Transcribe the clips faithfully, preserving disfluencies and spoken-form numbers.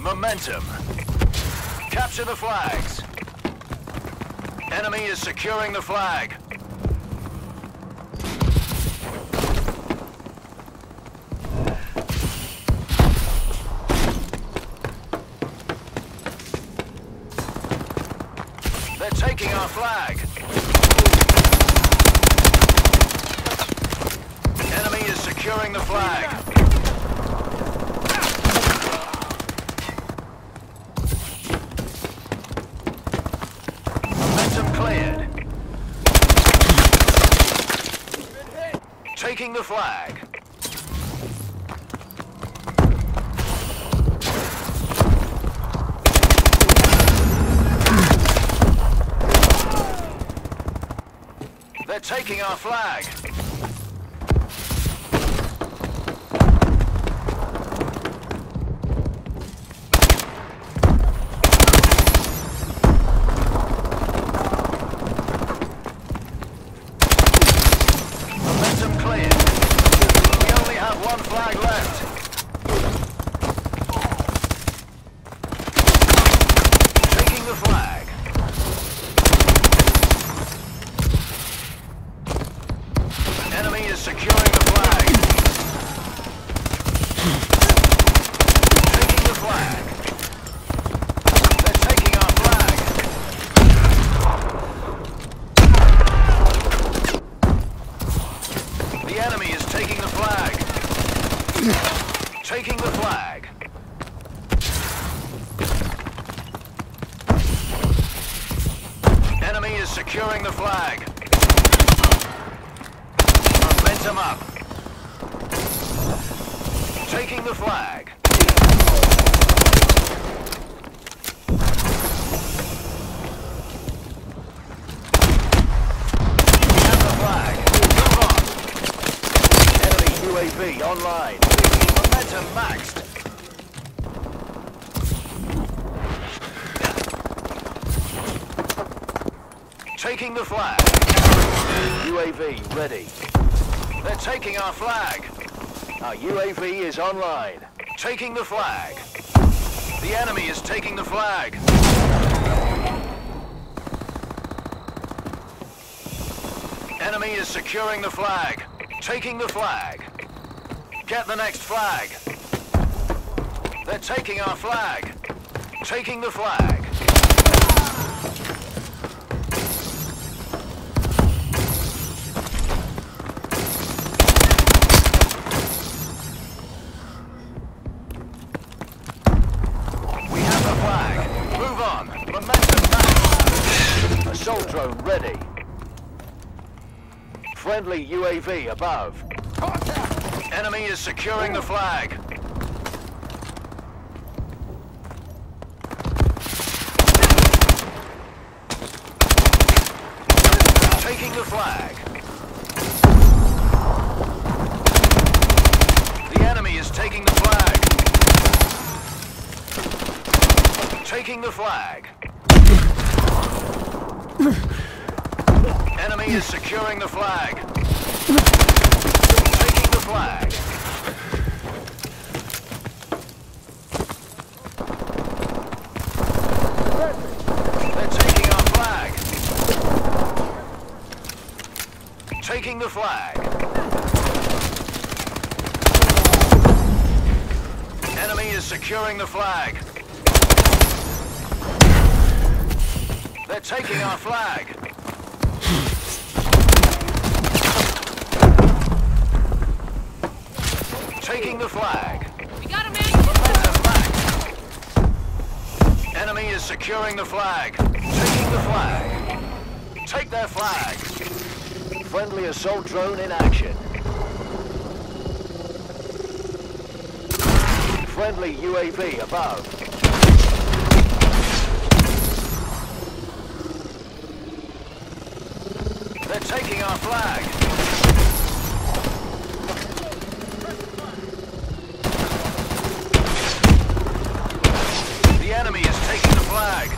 Momentum. Capture the flags. Enemy is securing the flag. They're taking our flag. Enemy is securing the flag. Momentum cleared. Taking the flag. They're taking our flag. Momentum cleared. We only have one flag left. Taking the flag. Enemy is securing the flag. Taking the flag. They're taking our flag. The enemy is taking the flag. Taking the flag. Enemy is securing the flag. Momentum up. Taking the flag. Have the flag. Move on. Enemy U A V online. Momentum maxed. Taking the flag. U A V ready. They're taking our flag. Our U A V is online. Taking the flag. The enemy is taking the flag. Enemy is securing the flag. Taking the flag. Get the next flag. They're taking our flag. Taking the flag. Momentum back. Assault drone ready. Friendly U A V above. Contact. Enemy is securing the flag. Taking the flag. The enemy is taking the flag. Taking the flag. Enemy is securing the flag. Taking the flag. They're taking our flag. Taking the flag. Enemy is securing the flag. They're taking our flag. Taking the flag. We got a man. Momentum back. Enemy is securing the flag. Taking the flag. Take their flag. Friendly assault drone in action. Friendly U A V above. They're taking our flag. The enemy is taking the flag.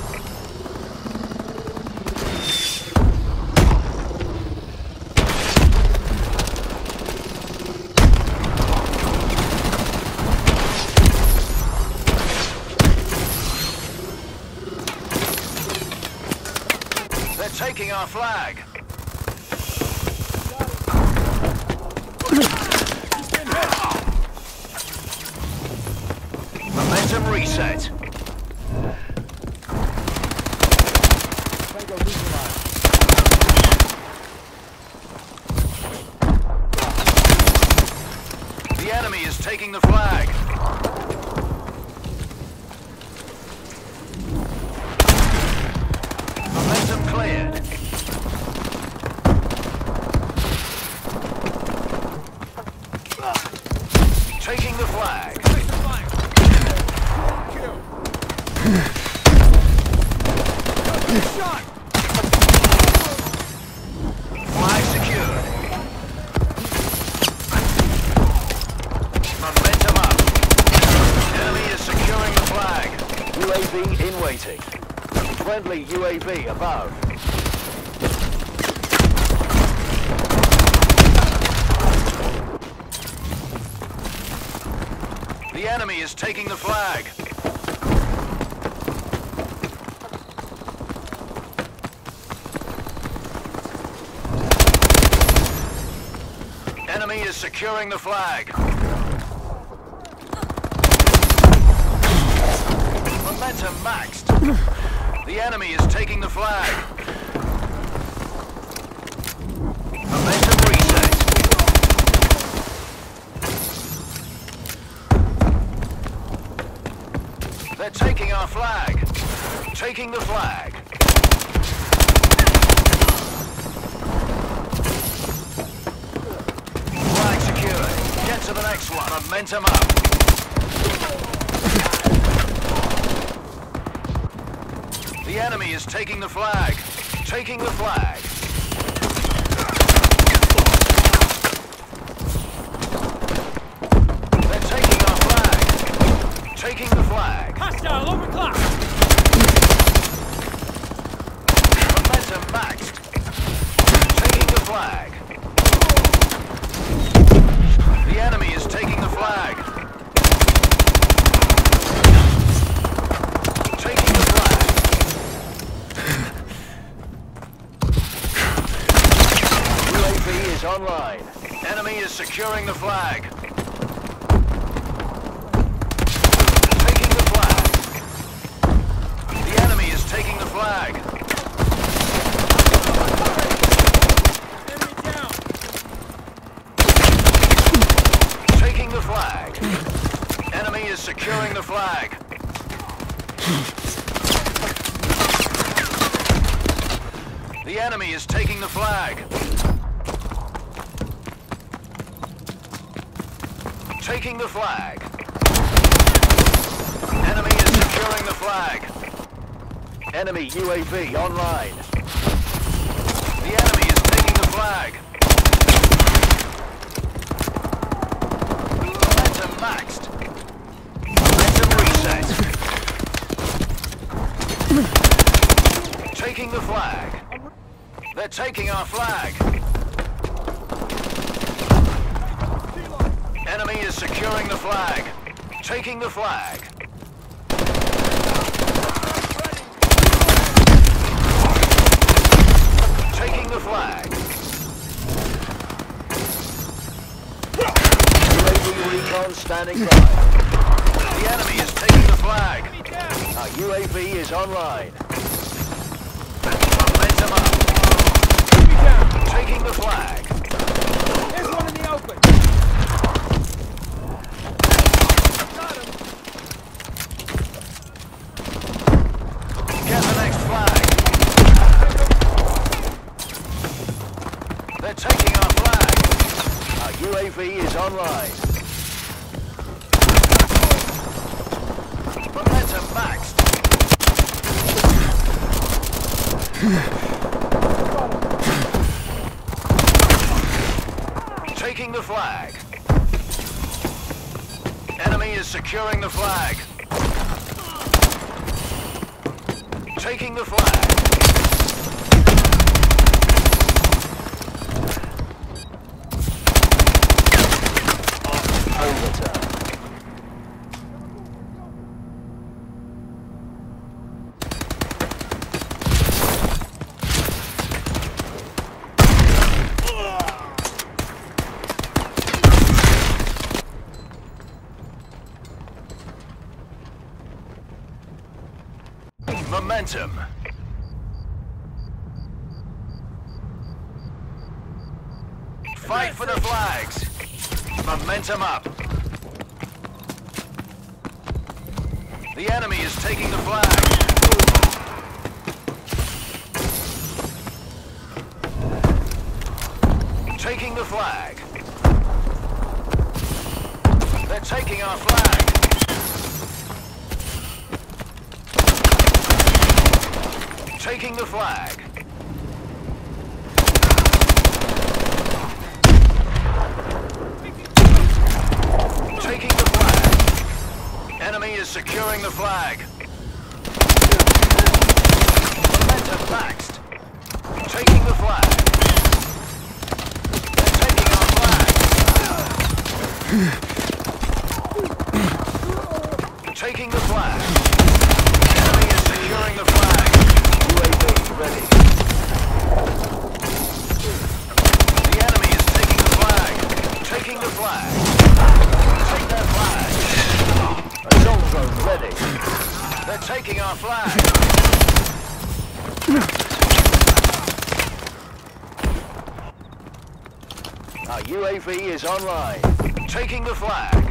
taking our flag. Momentum reset. The enemy is taking the flag. Momentum cleared. Taking the flag. Shot! Flag secured. Momentum up. Enemy is securing the flag. U A V in waiting. Friendly U A V above. The enemy is taking the flag. Enemy is securing the flag. Momentum maxed. The enemy is taking the flag. Momentum reset. They're taking our flag. Taking the flag. Flag secured. Get to the next one. Momentum up. The enemy is taking the flag. Taking the flag. They're taking our flag. Taking the flag. Hostile overclock! Momentum maxed. Taking the flag. The enemy is taking the flag. Taking the flag. U A V is online. Enemy is securing the flag. Taking the flag. The enemy is taking the flag. Enemy down! Taking the flag. Enemy is securing the flag. The enemy is taking the flag. Taking the flag. Enemy is securing the flag. Enemy U A V online. The enemy is taking the flag. Momentum maxed. Momentum reset. Taking the flag. They're taking our flag. Enemy is securing the flag. Taking the flag. Taking the flag. U A V recon standing by. The enemy is taking the flag. Our U A V is online. Momentum up. Taking the flag. There's one in the open! Got him! Get the next flag. They're taking our flag. Our U A V is online. Momentum maxed. Taking the flag. Enemy is securing the flag. Taking the flag. Overturn. Momentum. Fight for the flags. Momentum up. The enemy is taking the flag. Taking the flag. They're taking our flag. Taking the flag. Taking the flag. Enemy is securing the flag. Momentum maxed. Taking the flag. They're taking our flag. Taking the flag. Enemy is securing the flag. U A V ready. The enemy is taking the flag. Taking the flag. Take their flag. Assault drone ready. They're taking our flag. Our U A V is online. Taking the flag.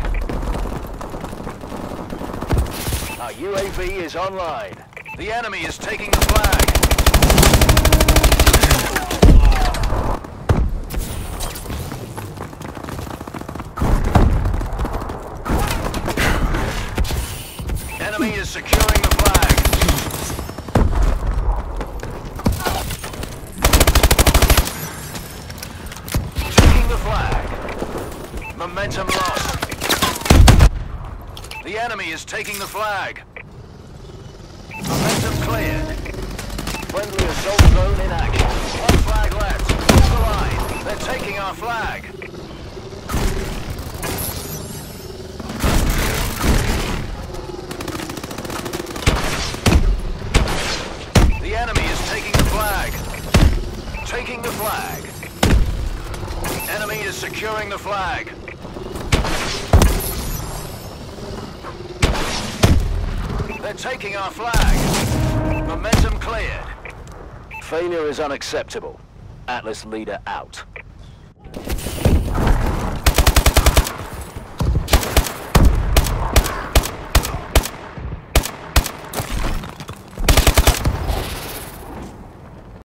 Our U A V is online. The enemy is taking the flag. Enemy is securing the flag. Taking the flag. Momentum lost. The enemy is taking the flag. Momentum cleared. Friendly assault drone in action. One flag left. Hold the line. They're taking our flag. The enemy is taking the flag. Taking the flag. Enemy is securing the flag. They're taking our flag. Momentum cleared. Failure is unacceptable. Atlas leader out.